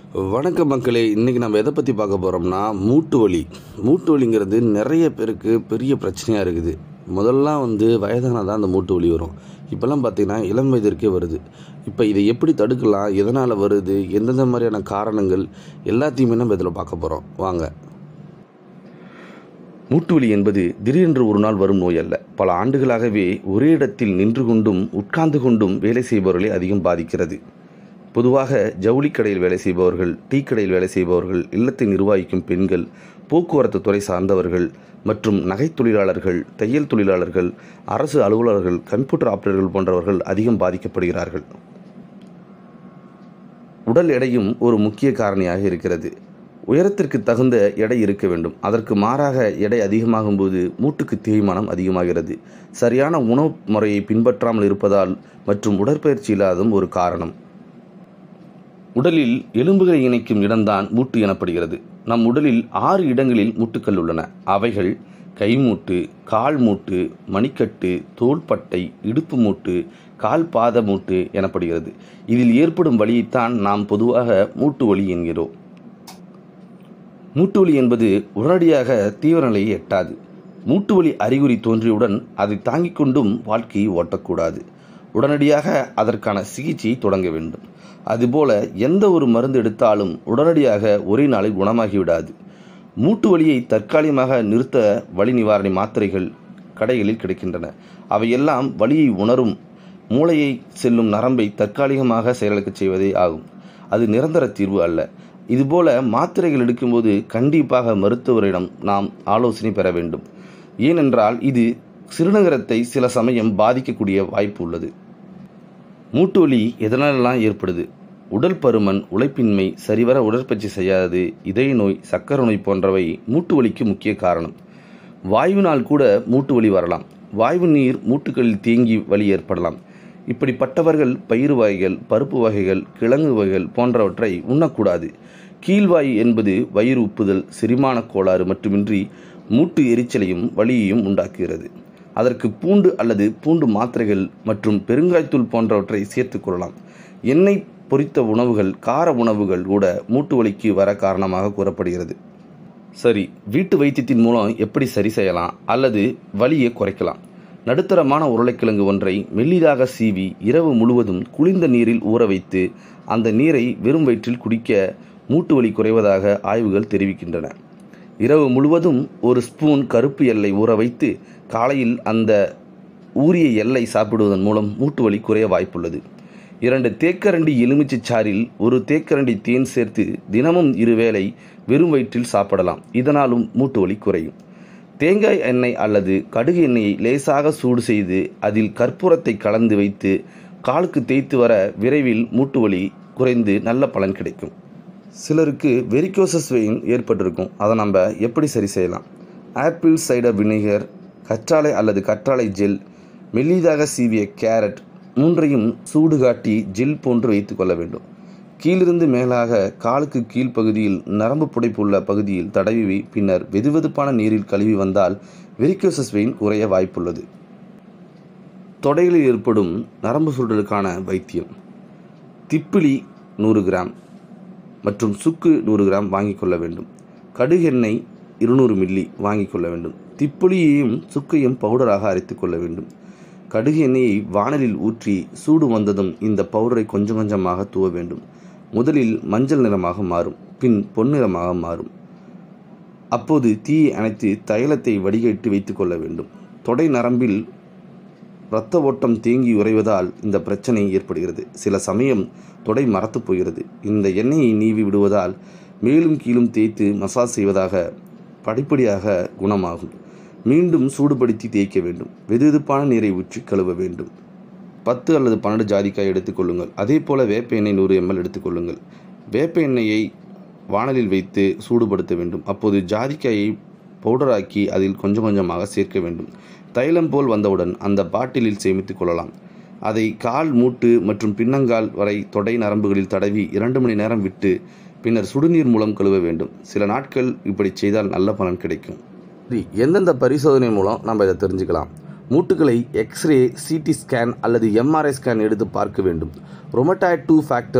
வணக்கம் மக்களே. இன்றைக்கி நம்ம எதை பற்றி பார்க்க போகிறோம்னா மூட்டு வலி. மூட்டு வலிங்கிறது நிறைய பேருக்கு பெரிய பிரச்சனையாக இருக்குது. முதல்லாம் வயதானால் தான் அந்த மூட்டு வலி வரும். இப்போல்லாம் பார்த்திங்கன்னா இளம் வயதிற்கே வருது. இப்போ இதை எப்படி தடுக்கலாம், எதனால் வருது, எந்தெந்த மாதிரியான காரணங்கள் எல்லாத்தையுமே நம்ம இதில் பார்க்க போகிறோம். வாங்க. மூட்டு வலி என்பது திடீரென்று ஒரு நாள் வரும் நோய் அல்ல. பல ஆண்டுகளாகவே ஒரே இடத்தில் நின்று கொண்டும் உட்கார்ந்து கொண்டும் வேலை செய்பவர்களை அதிகம் பாதிக்கிறது. பொதுவாக ஜவுளி கடையில் வேலை செய்பவர்கள், டீ கடையில் வேலை செய்பவர்கள், இல்லத்தை நிர்வகிக்கும் பெண்கள், போக்குவரத்து துறை சார்ந்தவர்கள் மற்றும் நகை தொழிலாளர்கள், தையல் தொழிலாளர்கள், அரசு அலுவலர்கள், கம்ப்யூட்டர் ஆபரேட்டர்கள் போன்றவர்கள் அதிகம் பாதிக்கப்படுகிறார்கள். உடல் எடையும் ஒரு முக்கிய காரணியாக இருக்கிறது. உயரத்திற்கு தகுந்த எடை இருக்க வேண்டும். அதற்கு மாறாக எடை அதிகமாகும் போது மூட்டுக்கு தேய்மானம் அதிகமாகிறது. சரியான உணவு முறையை பின்பற்றாமல் இருப்பதால் மற்றும் உடற்பயிற்சி இல்லாததும் ஒரு காரணம். உடலில் எலும்புகளை இணைக்கும் இடம்தான் மூட்டு எனப்படுகிறது. நம் உடலில் 6 இடங்களில் மூட்டுக்கள் உள்ளன. அவைகள் கைமூட்டு, கால் மூட்டு, மணிக்கட்டு, தோள்பட்டை, இடுப்பு மூட்டு, கால் பாத மூட்டு எனப்படுகிறது. இதில் ஏற்படும் வலியைத்தான் நாம் பொதுவாக மூட்டு வலி என்கிறோம். மூட்டு வலி என்பது உடனடியாக தீவிர நிலையை எட்டாது. மூட்டு வலி அறிகுறி தோன்றியவுடன் அதை தாங்கிக் கொண்டும் வாழ்க்கையை ஓட்டக்கூடாது. உடனடியாக அதற்கான சிகிச்சையை தொடங்க வேண்டும். அதுபோல எந்த ஒரு மருந்து எடுத்தாலும் உடனடியாக ஒரே நாளில் குணமாகிவிடாது. மூட்டு வலியை தற்காலிகமாக நிறுத்த வலி நிவாரணி மாத்திரைகள் கடைகளில் கிடைக்கின்றன. அவையெல்லாம் வலியை உணரும் மூளையை செல்லும் நரம்பை தற்காலிகமாக செயலிழக்க செய்வதே ஆகும். அது நிரந்தர தீர்வு அல்ல. இதுபோல மாத்திரைகள் எடுக்கும்போது கண்டிப்பாக மருத்துவரிடம் நாம் ஆலோசனை பெற வேண்டும். ஏனென்றால் இது சிறுநீரகத்தை சில சமயம் பாதிக்கக்கூடிய வாய்ப்பு உள்ளது. மூட்டு வலி எதனாலெல்லாம் ஏற்படுது? உடல் பருமன், உழைப்பின்மை, சரிவர உடற்பயிற்சி செய்யாதது, இதய நோய், சக்கரை நோய் போன்றவை மூட்டு வலிக்கு முக்கிய காரணம். வாயுவினால் கூட மூட்டு வலி வரலாம். வாயு நீர் மூட்டுகளில் தேங்கி வலி ஏற்படலாம். இப்படிப்பட்டவர்கள் பயிறு வகைகள், பருப்பு வகைகள், கிழங்கு வகைகள் போன்றவற்றை உண்ணக்கூடாது. கீழ்வாயு என்பது வயிறு உப்புதல், செரிமான கோளாறு மட்டுமின்றி மூட்டு எரிச்சலையும் வலியையும் உண்டாக்குகிறது. அதற்கு பூண்டு அல்லது பூண்டு மாத்திரைகள் மற்றும் பெருங்காய்த்தூள் போன்றவற்றை சேர்த்து கொள்ளலாம். எண்ணெய் பொரித்த உணவுகள், கார உணவுகள் கூட மூட்டு வலிக்கு வர காரணமாக கூறப்படுகிறது. சரி, வீட்டு வைத்தியத்தின் மூலம் எப்படி சரி செய்யலாம் அல்லது வலியை குறைக்கலாம்? நடுத்தரமான உருளைக்கிழங்கு ஒன்றை மெல்லிதாக சீவி இரவு முழுவதும் குளிர்ந்த நீரில் ஊற வைத்து அந்த நீரை வெறும் வயிற்றில் குடிக்க மூட்டு வலி குறைவதாக ஆய்வுகள் தெரிவிக்கின்றன. இரவு முழுவதும் 1 ஸ்பூன் கருப்பு எள்ளை ஊற வைத்து காலையில் அந்த ஊறிய எள்ளை சாப்பிடுவதன் மூலம் மூட்டு வலி குறைய வாய்ப்புள்ளது. 2 தேக்கரண்டி எலுமிச்சை சாறில் 1 தேக்கரண்டி தேன் சேர்த்து தினமும் 2 வேளை வெறும் வயிற்றில் சாப்பிடலாம். இதனாலும் மூட்டு வலி குறையும். தேங்காய் எண்ணெய் அல்லது கடுகு எண்ணெயை லேசாக சூடு செய்து அதில் கற்பூரத்தை கலந்து வைத்து காலுக்கு தேய்த்து வர விரைவில் மூட்டு வலி குறைந்து நல்ல பலன் கிடைக்கும். சிலருக்கு வெரிகோசஸ் வெயின் ஏற்பட்டிருக்கும். அதை நம்ம எப்படி சரி செய்யலாம்? ஆப்பிள் சைடர் வினிகர், கற்றாழை அல்லது கற்றாழை ஜெல், மெல்லிதாக சீவிய கேரட் 3ஐயும் சூடு காட்டி ஜெல் போன்று வைத்துக் கொள்ள வேண்டும். கீழிருந்து மேலாக காலுக்கு கீழ்ப்பகுதியில் நரம்பு புடைப்பு உள்ள பகுதியில் தடவி பின்னர் வெதுவெதுப்பான நீரில் கழுவி வந்தால் வெரிகோசஸ் வெயின் குறைய வாய்ப்புள்ளது. தொடைகளில் ஏற்படும் நரம்பு சுருட்டலுக்கான வைத்தியம்: திப்பிலி 100 கிராம் மற்றும் சுக்கு 100 கிராம் வாங்கிக் கொள்ள வேண்டும். கடுகு எண்ணெய் 200 மில்லி வாங்கிக் கொள்ள வேண்டும். திப்புளியையும் சுக்கையும் பவுடராக அரைத்துக் கொள்ள வேண்டும். கடுகு எண்ணெயை வாணலில் ஊற்றி சூடு வந்ததும் இந்த பவுடரை கொஞ்சம் கொஞ்சமாக தூவ வேண்டும். முதலில் மஞ்சள் நிறமாக மாறும், பின் பொன்னிறமாக மாறும். அப்போது தீயை அணைத்து தைலத்தை வடிகட்டி வைத்துக் கொள்ள வேண்டும். தொடை நரம்பில் இரத்த ஓட்டம் தேங்கி உறைவதால் இந்த பிரச்சனை ஏற்படுகிறது. சில சமயம் தொடை மரத்து போகிறது. இந்த எண்ணெயை நீவி விடுவதால் மேலும் கீழும் தேய்த்து மசாஜ் செய்வதாக படிப்படியாக குணமாகும். மீண்டும் சூடுபடுத்தி தேய்க்க வேண்டும். வெதுவெதுப்பான நீரை ஊற்றி கழுவ வேண்டும். 10 அல்லது 12 ஜாதிக்காய் எடுத்துக்கொள்ளுங்கள். அதே போல வேப்ப எண்ணெய் 100 ml எடுத்துக்கொள்ளுங்கள். வேப்ப எண்ணெயை வாணலில் வைத்து சூடுபடுத்த வேண்டும். அப்போது ஜாதிக்காயை பவுடராக்கி அதில் கொஞ்சம் கொஞ்சமாக சேர்க்க வேண்டும். தைலம் போல் வந்தவுடன் அந்த பாட்டிலில் சேமித்துக் கொள்ளலாம். அதை கால் மூட்டு மற்றும் பின்னங்கால் வரை தொடை நரம்புகளில் தடவி 2 மணி நேரம் விட்டு பின்னர் சுடுநீர் மூலம் கழுவ வேண்டும். சில நாட்கள் இப்படி செய்தால் நல்ல பலன் கிடைக்கும். எந்தெந்த பரிசோதனை மூலம் நம்ம இதை தெரிஞ்சுக்கலாம்? மூட்டுகளை எக்ஸ்ரே, சிடி ஸ்கேன் அல்லது எம்ஆர்ஐ ஸ்கேன் எடுத்து பார்க்க வேண்டும். ரொமட்டாய்டு 2 ஃபேக்டர்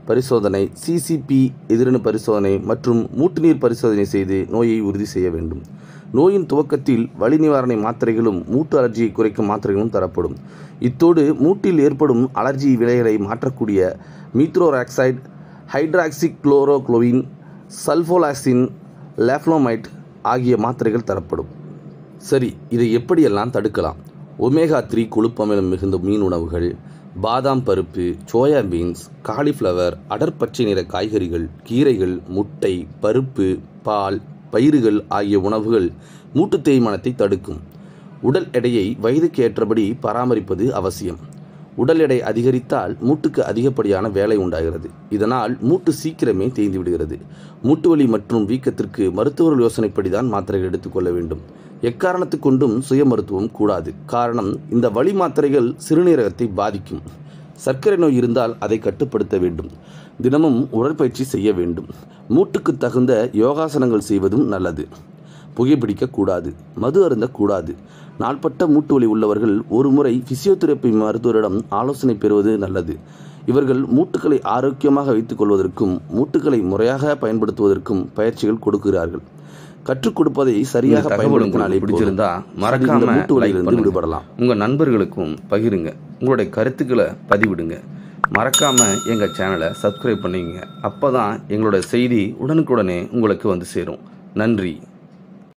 பரிசோதனை, சிசிபி எதிரணு பரிசோதனை மற்றும் மூட்டு நீர் பரிசோதனை செய்து நோயை உறுதி செய்ய வேண்டும். நோயின் துவக்கத்தில் வலி நிவாரணை மாத்திரைகளும் மூட்டு அலர்ஜியை குறைக்கும் மாத்திரைகளும் தரப்படும். இத்தோடு மூட்டில் ஏற்படும் அலர்ஜி விலைகளை மாற்றக்கூடிய மீத்ரோராக்சைடு, ஹைட்ராக்சிக்ளோரோகுளோவின், சல்ஃபோலாக்சின், லேஃப்ளோமைட் ஆகிய மாத்திரைகள் தரப்படும். சரி, இதை எப்படியெல்லாம் தடுக்கலாம்? ஒமேகா-3 கொழுப்பமிலம் மிகுந்த மீன் உணவுகள், பாதாம் பருப்பு, சோயா பீன்ஸ், காலிஃப்ளவர், அடர்பச்சை நிற காய்கறிகள், கீரைகள், முட்டை, பருப்பு, பால், பயிறுகள் ஆகிய உணவுகள் மூட்டு தேய்மானத்தை தடுக்கும். உடல் எடையை வயதுக்கு ஏற்றபடி பராமரிப்பது அவசியம். உடல் எடை அதிகரித்தால் மூட்டுக்கு அதிகப்படியான வேலை உண்டாகிறது. இதனால் மூட்டு சீக்கிரமே தேய்ந்து விடுகிறது. மூட்டு வலி மற்றும் வீக்கத்திற்கு மருத்துவர்கள் யோசனைப்படிதான் மாத்திரைகள் எடுத்துக்கொள்ள வேண்டும். எக்காரணத்து கொண்டும் சுய மருத்துவம் கூடாது. காரணம், இந்த வலி மாத்திரைகள் சிறுநீரகத்தை பாதிக்கும். சர்க்கரை நோய் இருந்தால் அதை கட்டுப்படுத்த வேண்டும். தினமும் உடற்பயிற்சி செய்ய வேண்டும். மூட்டுக்கு தகுந்த யோகாசனங்கள் செய்வதும் நல்லது. புகைப்பிடிக்கக்கூடாது, மது அருந்தக்கூடாது. நாள்பட்ட மூட்டு வலி உள்ளவர்கள் ஒரு முறை பிசியோதெரபி மருத்துவரிடம் ஆலோசனை பெறுவது நல்லது. இவர்கள் மூட்டுக்களை ஆரோக்கியமாக வைத்துக் கொள்வதற்கும் மூட்டுக்களை முறையாக பயன்படுத்துவதற்கும் பயிற்சிகள் கொடுக்கிறார்கள். கற்றுக் கொடுப்பதை சரியாக பயன்படுத்தினாலே பிடிச்சிருந்தா மறக்காம மூட்டு வலியிலிருந்து விடுபடலாம். உங்க நண்பர்களுக்கும் பகிருங்க. உங்களுடைய கருத்துக்களை பதிவிடுங்க. மறக்காம எங்க சேனலை சப்ஸ்கிரைப் பண்ணிக்கங்க. அப்பதான் எங்களோட செய்தி உடனுக்குடனே உங்களுக்கு வந்து சேரும். நன்றி.